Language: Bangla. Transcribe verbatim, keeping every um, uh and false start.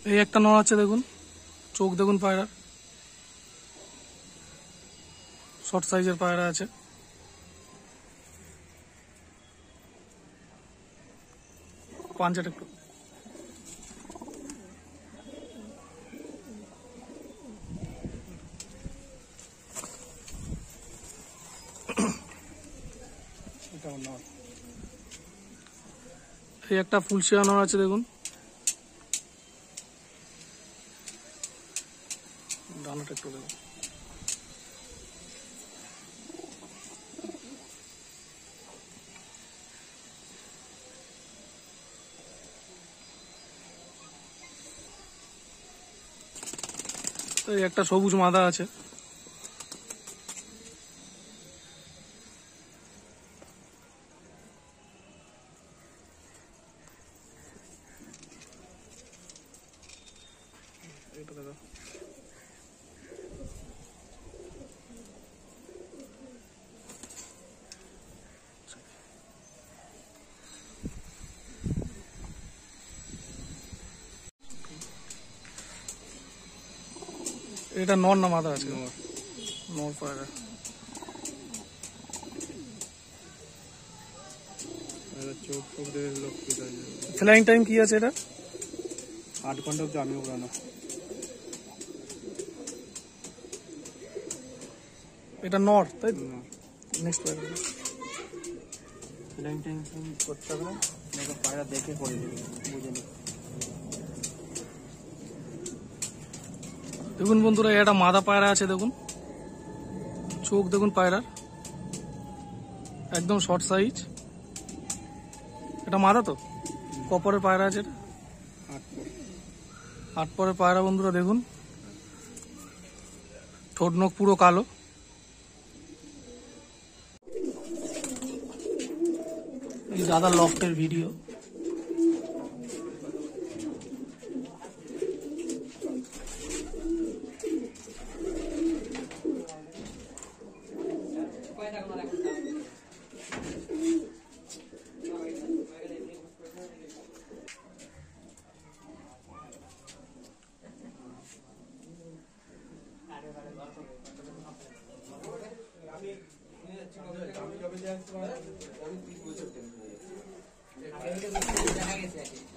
এই একটা নর আছে দেখুন, চোখ দেখুন পায়রা, শর্ট সাইজের পায়রা আছে। পাঞ্জাটা একটু এই একটা ফুলশিয়া নর আছে দেখুন, ডানাটা একটু দেখুন। এই একটা সবুজ মাদা আছে। এটা দেখো, এটা নর না মাদা আছে? নর পায়রা। ফ্লাইং টাইম কি আছে এটা? আট ঘন্টা অব্দি আমি উড়ানো। এটা নর তাই? নেক্সট পায়রা ফ্লাইং টাইম করতে হবে না, পায়রা দেখে করে দেবে, বুঝে নি। দেখুন বন্ধুরা, এটা মাদা পায়রা আছে দেখুন, চোখ দেখুন পায়রার, একদম শর্ট সাইজ। এটা মাদা তো? কপরের পায়রা আছে এটা, আট পরের পায়রা বন্ধুরা দেখুন, ঠোঁট নখ পুরো কালো। এই দাদা লফটের ভিডিও। আমি